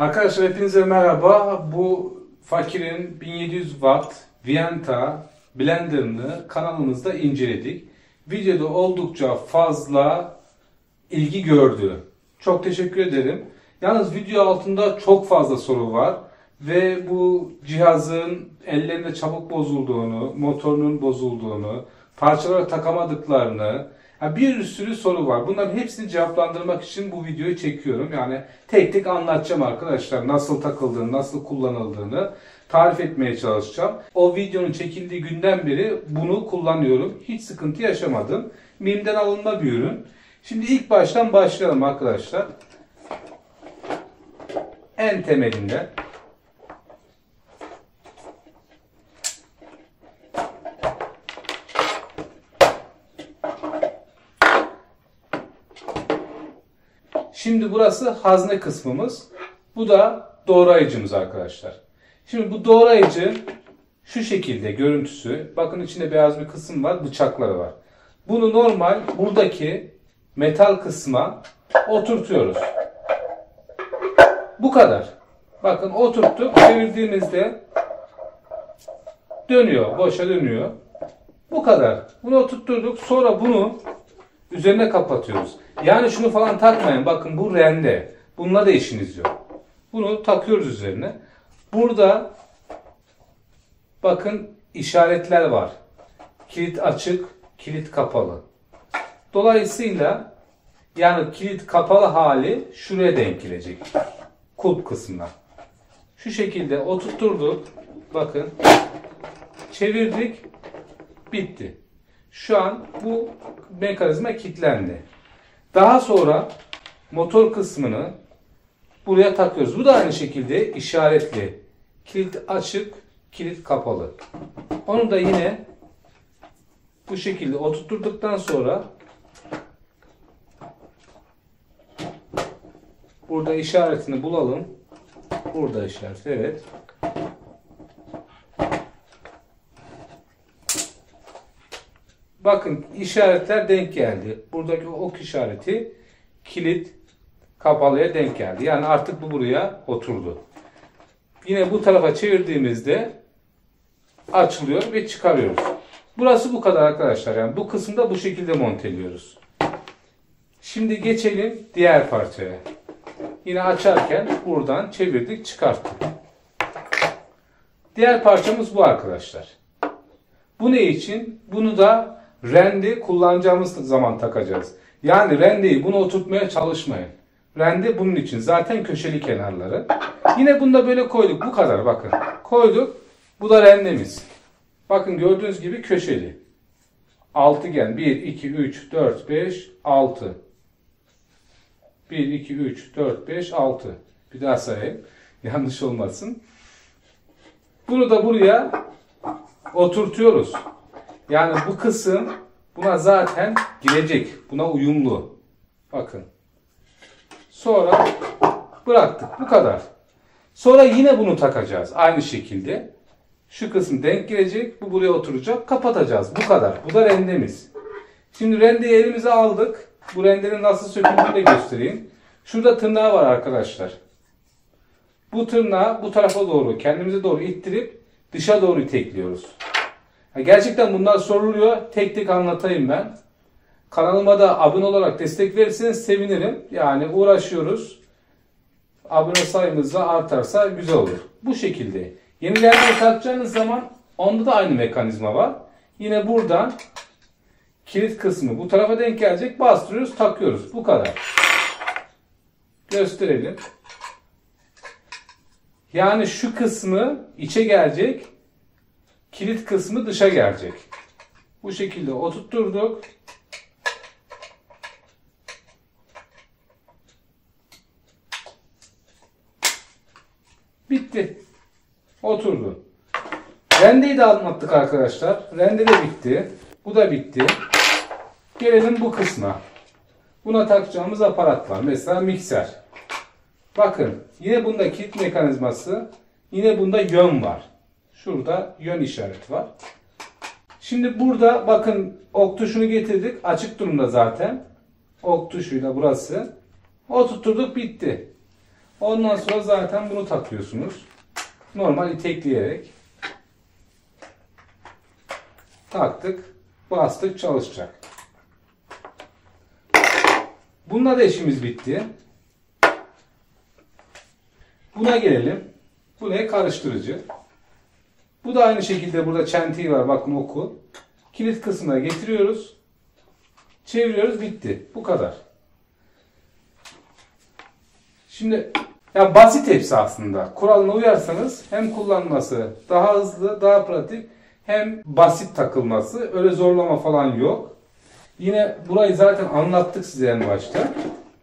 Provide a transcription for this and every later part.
Arkadaşlar hepinize merhaba. Bu Fakir'in 1700 Watt Venta blenderını kanalımızda inceledik. Videoda oldukça fazla ilgi gördü. Çok teşekkür ederim. Yalnız video altında çok fazla soru var. Ve bu cihazın ellerinde çabuk bozulduğunu, motorunun bozulduğunu, parçalara takamadıklarını, bir sürü soru var. Bunların hepsini cevaplandırmak için bu videoyu çekiyorum. Yani tek tek anlatacağım arkadaşlar. Nasıl takıldığını, nasıl kullanıldığını tarif etmeye çalışacağım. O videonun çekildiği günden beri bunu kullanıyorum. Hiç sıkıntı yaşamadım. MİM'den alınma bir ürün. Şimdi ilk baştan başlayalım arkadaşlar. En temelinden. Şimdi burası hazne kısmımız. Bu da doğrayıcımız arkadaşlar. Şimdi bu doğrayıcı şu şekilde görüntüsü. Bakın içinde beyaz bir kısım var. Bıçakları var. Bunu normal buradaki metal kısma oturtuyoruz. Bu kadar. Bakın oturttuk. Çevirdiğimizde dönüyor. Boşa dönüyor. Bu kadar. Bunu oturtturduk. Sonra bunu üzerine kapatıyoruz. Yani şunu falan takmayın. Bakın bu rende. Bununla da işiniz yok. Bunu takıyoruz üzerine. Burada bakın işaretler var. Kilit açık, kilit kapalı. Dolayısıyla yani kilit kapalı hali şuraya denk gelecek. Kulp kısmına. Şu şekilde oturtturduk. Bakın. Çevirdik. Bitti. Şu an bu mekanizma kilitlendi. Daha sonra motor kısmını buraya takıyoruz. Bu da aynı şekilde işaretli. Kilit açık, kilit kapalı. Onu da yine bu şekilde oturtturduktan sonra burada işaretini bulalım. Burada işaret. Evet. Bakın işaretler denk geldi. Buradaki ok işareti kilit kapalıya denk geldi. Yani artık bu buraya oturdu. Yine bu tarafa çevirdiğimizde açılıyor ve çıkarıyoruz. Burası bu kadar arkadaşlar. Yani bu kısımda bu şekilde monteliyoruz. Şimdi geçelim diğer parçaya. Yine açarken buradan çevirdik, çıkarttık. Diğer parçamız bu arkadaşlar. Bu ne için? Bunu da rende kullanacağımız zaman takacağız. Yani rendeyi bunu oturtmaya çalışmayın. Rende bunun için. Zaten köşeli kenarları. Yine bunu da böyle koyduk. Bu kadar bakın. Koyduk. Bu da rendemiz. Bakın gördüğünüz gibi köşeli. Altıgen. 1, 2, 3, 4, 5, 6. 1, 2, 3, 4, 5, 6. Bir daha sayayım. Yanlış olmasın. Bunu da buraya oturtuyoruz. Yani bu kısım buna zaten girecek. Buna uyumlu. Bakın. Sonra bıraktık. Bu kadar. Sonra yine bunu takacağız. Aynı şekilde. Şu kısım denk gelecek. Bu buraya oturacak. Kapatacağız. Bu kadar. Bu da rendemiz. Şimdi rendeyi elimize aldık. Bu rendenin nasıl söküldüğünü de göstereyim. Şurada tırnağı var arkadaşlar. Bu tırnağı bu tarafa doğru, kendimize doğru ittirip dışa doğru itekliyoruz. Gerçekten bunlar soruluyor. Tek tek anlatayım ben. Kanalıma da abone olarak destek verirseniz sevinirim. Yani uğraşıyoruz. Abone sayımız da artarsa güzel olur. Bu şekilde. Yeni rendeye takacağınız zaman onda da aynı mekanizma var. Yine buradan kilit kısmı bu tarafa denk gelecek. Bastırıyoruz, takıyoruz. Bu kadar. Gösterelim. Yani şu kısmı içe gelecek. Kilit kısmı dışa gelecek. Bu şekilde oturtturduk. Bitti. Oturdu. Rendeyi de anlattık arkadaşlar. Rende de bitti. Bu da bitti. Gelelim bu kısma. Buna takacağımız aparat var. Mesela mikser. Bakın yine bunda kilit mekanizması. Yine bunda yön var. Şurada yön işareti var. Şimdi burada bakın ok tuşunu getirdik. Açık durumda zaten. Ok tuşuyla burası. Oturtturduk, bitti. Ondan sonra zaten bunu takıyorsunuz. Normal itekleyerek. Taktık, bastık, çalışacak. Bununla da işimiz bitti. Buna gelelim. Bu ne? Karıştırıcı. Bu da aynı şekilde burada çentiği var. Bakın oku. Kilit kısmına getiriyoruz. Çeviriyoruz. Bitti. Bu kadar. Şimdi ya basit hepsi aslında. Kuralına uyarsanız hem kullanması daha hızlı, daha pratik, hem basit takılması. Öyle zorlama falan yok. Yine burayı zaten anlattık size en başta.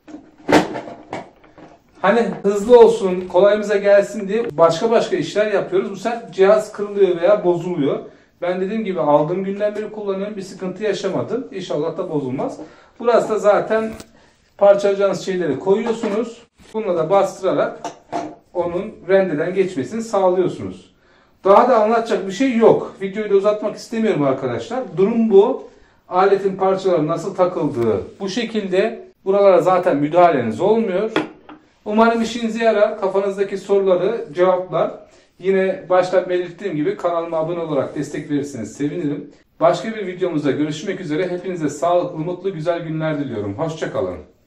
Hani hızlı olsun, kolayımıza gelsin diye başka işler yapıyoruz. Bu sefer cihaz kırılıyor veya bozuluyor. Ben dediğim gibi aldığım günden beri kullanıyorum. Bir sıkıntı yaşamadım. İnşallah da bozulmaz. Burası da zaten parçalayacağınız şeyleri koyuyorsunuz. Bununla da bastırarak onun rendeden geçmesini sağlıyorsunuz. Daha da anlatacak bir şey yok. Videoyu da uzatmak istemiyorum arkadaşlar. Durum bu. Aletin parçaları nasıl takıldığı bu şekilde. Buralara zaten müdahaleniz olmuyor. Umarım işinize yarar. Kafanızdaki soruları cevaplar. Yine başta belirttiğim gibi kanalıma abone olarak destek verirseniz sevinirim. Başka bir videomuzda görüşmek üzere. Hepinize sağlıklı, mutlu, güzel günler diliyorum. Hoşça kalın.